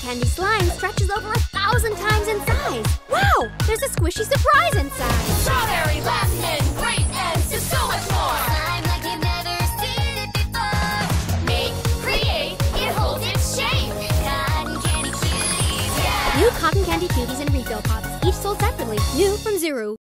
candy slime stretches over 1,000 times in size. Wow! There's a squishy surprise inside. Strawberry, lemon, grape, and so much more. Slime like you've never seen it before. Make, create, it holds its shape. Cotton Candy Cuties, yeah! New Cotton Candy Cuties in refill pots, each sold separately. New from ZURU.